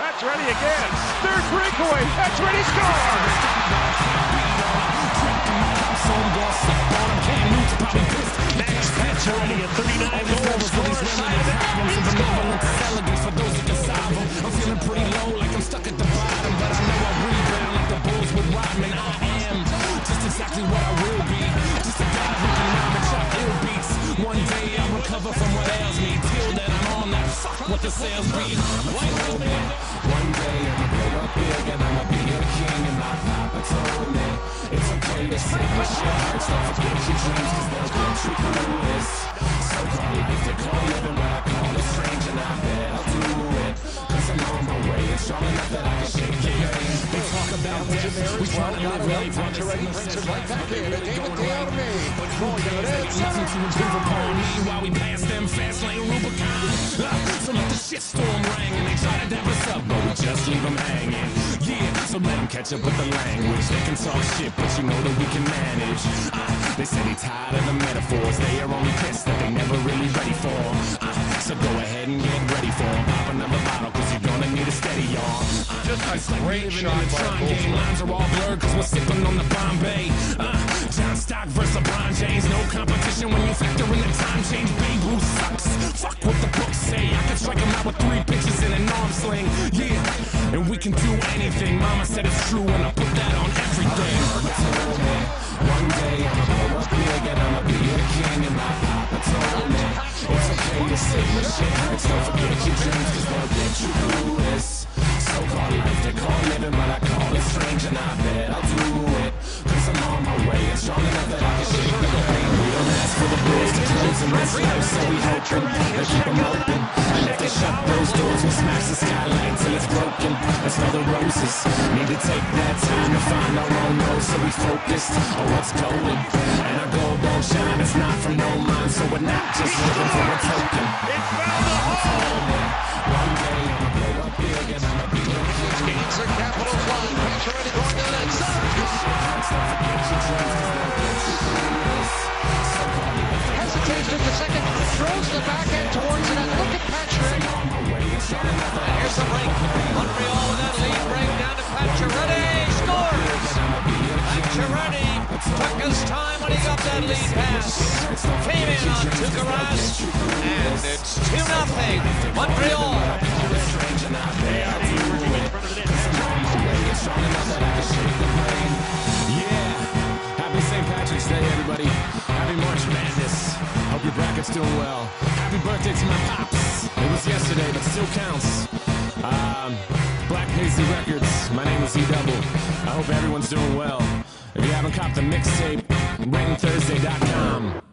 Pacioretty again. Third breakaway. Pacioretty scores! Max Pacioretty at 39 goals scores 5 and scores! For those who can solve them. I'm feeling pretty low, like I'm stuck at the bottom, but I know I'll rebound like the Bulls with Rodman. I am just exactly what I will be. Just a guy who can rhyme and chop ill beats. One day I'll recover from what ails me. Till then I'm on that fuck what the sales be. One day I'ma grow up big and I'ma be a king, and my papa told me it's okay to say my shit hurts. Don't forget your dreams, cause they'll get you through this. So-called life, they call living what I call it strange, and I bet I'll do it, cause I'm on my way and strong enough that I can shake it. They talk about death, we try to live life. Pacioretty brings it right back in. David Gale to me. Going to it is. Nothing to improve upon me while we pass them fast lane Rubicon. So let the shitstorm ring and they try to dap us up, but we just leave them hanging. Yeah, so let them catch up with the language. They can talk shit, but you know that we can manage. They say they tired of the metaphors. They are only pissed that they never really ready for them. So go ahead and get ready for them. Pop another bottle, cause you're gonna need a steady y'all. Just a great shot by a goaltender. Lines are all blurred cause we're sipping on the Bombay. John Stock versus LeBron James. No competition when you factor in the time change. Babe Ruth sucks. Fuck what the books say. I can strike him out with 3 pitches and an arm sling. Yeah, and we can do anything. Mama said it's true and I put that on everything. One day I'ma blow up big and I'ma be a king, and my papa told me it's okay to say my shit hurts. Don't forget your dreams cause they'll get you through this. So-called life, they call living what I call it strange, and I bet I'll do it, cause I'm on my way and strong enough that I can shake the pain. We don't ask for the doors to close in this life, so we hope them and keep them open. And if they shut those doors, we'll smash the skyline till it's broken. That's all the roses. Need to take that time to find our own road, so we focused on what's golden. And our gold don't shine, it's not from no mind, so we're not just looking for a token. It found the hole! One day I'ma blow up big and I'ma be a king. Gains a capital one. Pacioretty going to the net. Hesitates with the second. Throws the backhand towards it. And look at Pacioretty. Here's the break. Montreal with that lead break down to Pacioretty. Scores! Pacioretty took his time when he got that lead pass. Came in on Tukaras. And it's 2-0. Montreal. Yeah, happy St. Patrick's Day, everybody. Happy March Madness. Hope your bracket's doing well. Happy birthday to my pops. It was yesterday, but still counts. Black Paisley Records. My name is E-Double. I hope everyone's doing well. If you haven't copped the mixtape, RatingThursday.com.